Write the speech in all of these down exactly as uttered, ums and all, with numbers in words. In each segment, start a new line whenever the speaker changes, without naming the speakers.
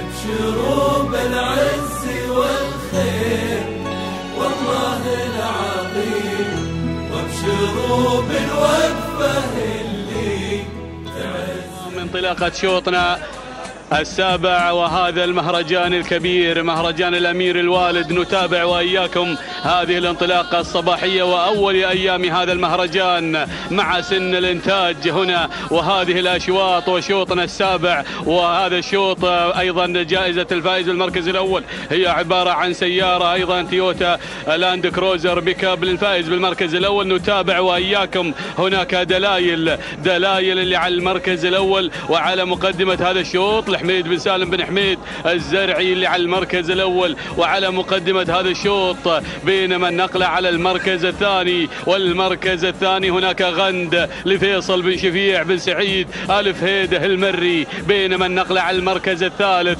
ابشروا بالعز والخير والله العظيم، وابشروا بالوقفة اللي تعز.
من انطلاقة شوطنا السابع وهذا المهرجان الكبير، مهرجان الأمير الوالد، نتابع وإياكم هذه الانطلاقة الصباحية وأول أيام هذا المهرجان مع سن الإنتاج هنا، وهذه الأشواط وشوطنا السابع. وهذا الشوط أيضا جائزة الفائز المركز الأول هي عبارة عن سيارة أيضا تويوتا لاند كروزر بيكاب للفائز بالمركز الأول. نتابع وإياكم هناك دلائل دلائل اللي على المركز الأول وعلى مقدمة هذا الشوط حميد بن سالم بن حميد الزرعي اللي على المركز الأول وعلى مقدمة هذا الشوط، بينما النقلة على المركز الثاني. والمركز الثاني هناك غند لفيصل بن شفيع بن سعيد ألف هيده المري، بينما النقلة على المركز الثالث.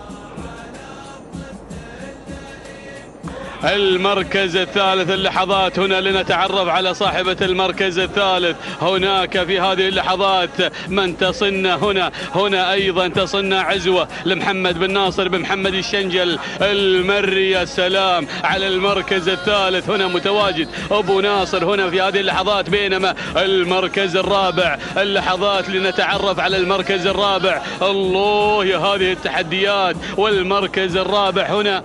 المركز الثالث اللحظات هنا لنتعرف على صاحبة المركز الثالث. هناك في هذه اللحظات من تصن هنا هنا أيضا تصن عزوة لمحمد بن ناصر بن محمد الشنجل المري. يا سلام على المركز الثالث، هنا متواجد أبو ناصر هنا في هذه اللحظات. بينما المركز الرابع اللحظات لنتعرف على المركز الرابع. الله يا هذه التحديات. والمركز الرابع هنا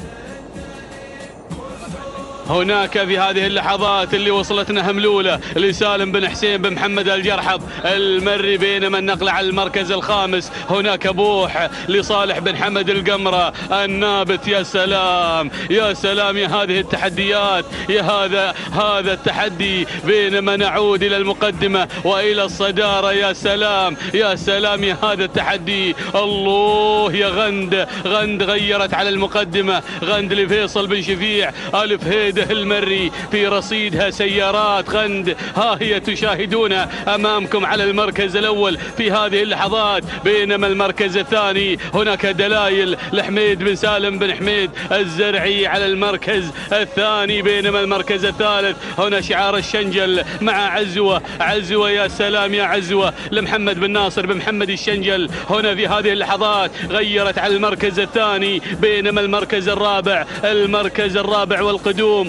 هناك في هذه اللحظات اللي وصلتنا هملولة لسالم بن حسين بن محمد الجرحب المري، بينما النقل على المركز الخامس هناك بوح لصالح بن حمد القمرة النابت. يا سلام يا سلام يا هذه التحديات، يا هذا هذا التحدي. بينما نعود إلى المقدمة وإلى الصدارة. يا سلام يا سلام يا هذا التحدي. الله يا غند غند غيرت على المقدمة، غند لفيصل بن شفيع ألف هيد المري في رصيدها سيارات غند. ها هي تشاهدون أمامكم على المركز الأول في هذه اللحظات. بينما المركز الثاني هناك دلائل لحميد بن سالم بن حميد الزرعي على المركز الثاني. بينما المركز الثالث هنا شعار الشنجل مع عزوة عزوة. يا سلام يا عزوة لمحمد بن ناصر بن محمد الشنجل هنا في هذه اللحظات غيرت على المركز الثاني. بينما المركز الرابع المركز الرابع والقدوم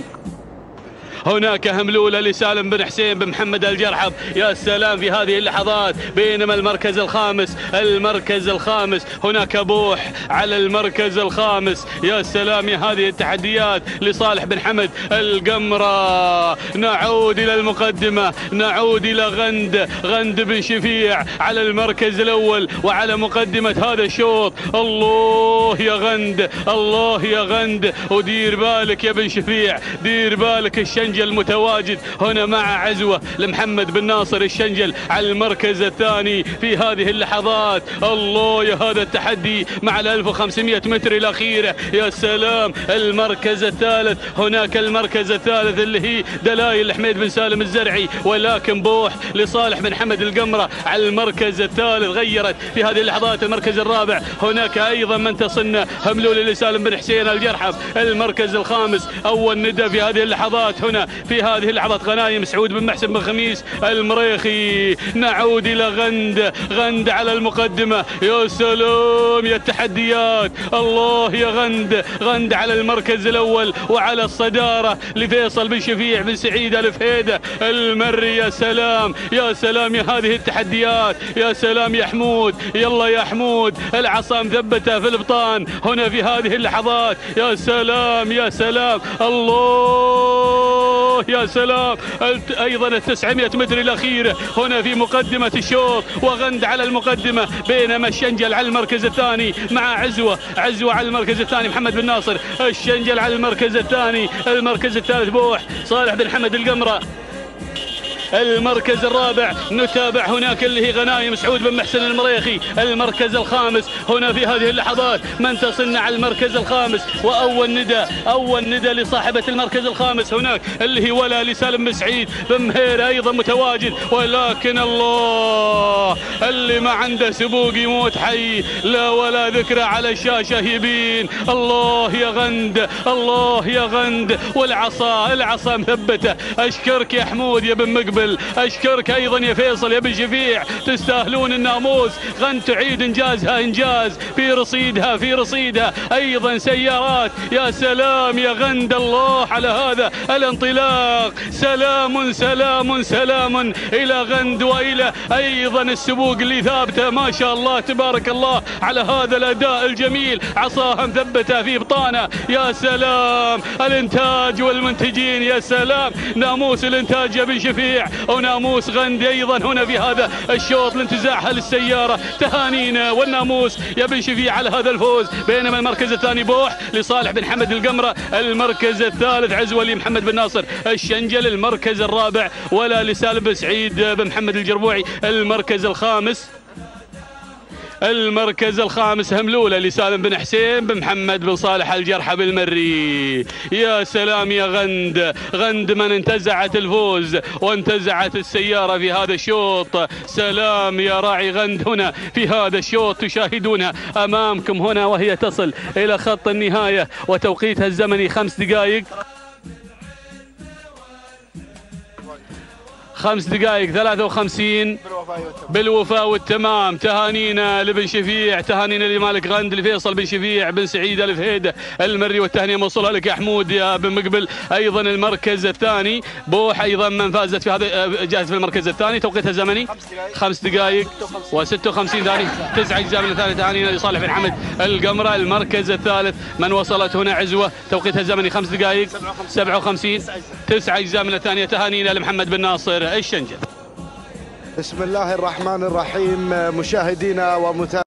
هناك هملولة لسالم بن حسين بن محمد الجرحب. يا سلام في هذه اللحظات. بينما المركز الخامس المركز الخامس هناك بوح على المركز الخامس. يا سلام يا هذه التحديات لصالح بن حمد القمرة. نعود إلى المقدمة، نعود إلى غند غند بن شفيع على المركز الأول وعلى مقدمة هذا الشوط. الله يا غند الله يا غند. ودير بالك يا بن شفيع، دير بالك الشنجل المتواجد هنا مع عزوة لمحمد بن ناصر الشنجل على المركز الثاني في هذه اللحظات. الله يا هذا التحدي مع ال ألف وخمسمئة متر الأخيرة. يا سلام المركز الثالث هناك المركز الثالث اللي هي دلائل حميد بن سالم الزرعي، ولكن بوح لصالح بن حمد القمرة على المركز الثالث. غيرت في هذه اللحظات المركز الرابع. هناك أيضا من تصن هملولي لسالم بن حسين الجرحب المركز الخامس. أول ندى في هذه اللحظات هنا في هذه اللحظات غنايم سعود بن محسن بن خميس المريخي. نعود إلى غند غند على المقدمة. يا سلام يا التحديات. الله يا غند غند على المركز الأول وعلى الصدارة لفيصل بن شفيع بن سعيد ألف هيدة المري. يا سلام يا سلام يا هذه التحديات. يا سلام يا حمود، يلا يا حمود العصا مثبتة في البطان هنا في هذه اللحظات. يا سلام يا سلام. الله يا سلام. أيضا التسعمئة متر الأخيرة هنا في مقدمة الشوط وغند على المقدمة. بينما الشنجل على المركز الثاني مع عزوة عزوة على المركز الثاني محمد بن ناصر الشنجل على المركز الثاني. المركز الثالث بوح صالح بن حمد القمرة. المركز الرابع نتابع هناك اللي هي غنايم سعود بن محسن المريخي المركز الخامس. هنا في هذه اللحظات من تصن على المركز الخامس. وأول ندى أول ندى لصاحبة المركز الخامس هناك اللي هي ولا لسالم بن سعيد بن مهير أيضا متواجد. ولكن الله اللي ما عنده سبوق يموت حي، لا ولا ذكرى على الشاشة يبين. الله يا غند الله يا غند. والعصا العصا مثبتة. أشكرك يا حمود يا بن مقبل بمقبل. اشكرك ايضا يا فيصل يا بن شفيع، تستاهلون الناموس. غند تعيد انجازها انجاز في رصيدها في رصيدها. ايضا سيارات، يا سلام يا غند، الله على هذا الانطلاق. سلام سلام سلام الى غند والى ايضا السبوق اللي ثابته، ما شاء الله تبارك الله على هذا الاداء الجميل. عصاها مثبته في بطانه، يا سلام الانتاج والمنتجين، يا سلام ناموس الانتاج يا بن شفيع وناموس غند ايضا هنا في هذا الشوط لانتزاعها للسياره. تهانينا والناموس يا بن شفيع على هذا الفوز. بينما المركز الثاني بوح لصالح بن حمد القمره، المركز الثالث عزوه لمحمد بن ناصر الشنجل، المركز الرابع ولا لسالم بن سعيد بن محمد الجربوعي، المركز الخامس المركز الخامس هملولة لسالم بن حسين بن محمد بن صالح الجرحى بالمري. يا سلام يا غند، غند من انتزعت الفوز وانتزعت السيارة في هذا الشوط. سلام يا راعي غند هنا في هذا الشوط، تشاهدونها أمامكم هنا وهي تصل إلى خط النهاية وتوقيتها الزمني خمس دقائق خمس دقائق ثلاثة وخمسين بالوفاء والتمام. تهانينا لبن شفيع، تهانينا لمالك غند، لفيصل بن شفيع بن سعيد الفهيده المري، والتهنئه موصولها لك يا حمود يا بن مقبل. ايضا المركز الثاني بوح ايضا من فازت في هذا، جاهز في المركز الثاني، توقيتها الزمني خمس دقائق وستة وخمسين ثانيه. تسع اجزاء من الثالث. تهانينا لصالح بن حمد القمره، المركز الثالث من وصلت هنا عزوه، توقيتها الزمني خمس دقائق سبعة وخمسين. تسع اجزاء من الثانيه. تهانينا لمحمد بن ناصر الشنجل.
بسم الله الرحمن الرحيم. مشاهدينا ومتابعينا